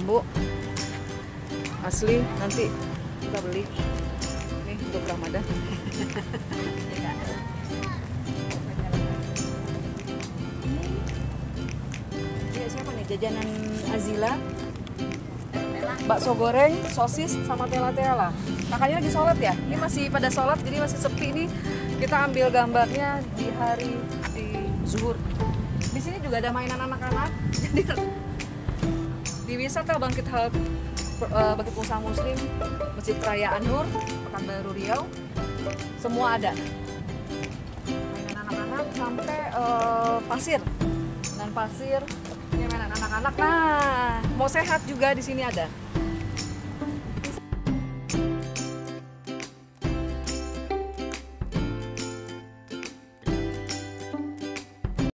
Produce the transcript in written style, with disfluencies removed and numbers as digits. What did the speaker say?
bambu asli, nanti kita beli nih untuk Ramadan. Ini siapa nih, jajanan Azila, bakso goreng, sosis, sama tela-tela. Kakaknya lagi sholat ya? Ini masih pada sholat, jadi masih sepi nih. Kita ambil gambarnya di hari di zuhur. Di sini juga ada mainan anak-anak. Jadi di wisata Bangkit Pengusaha Muslim, Masjid Raya An-Nur, Pekanbaru Riau, semua ada. Mainan anak-anak sampai pasir dan pasir. Ini mainan anak-anak. Nah, mau sehat juga di sini ada.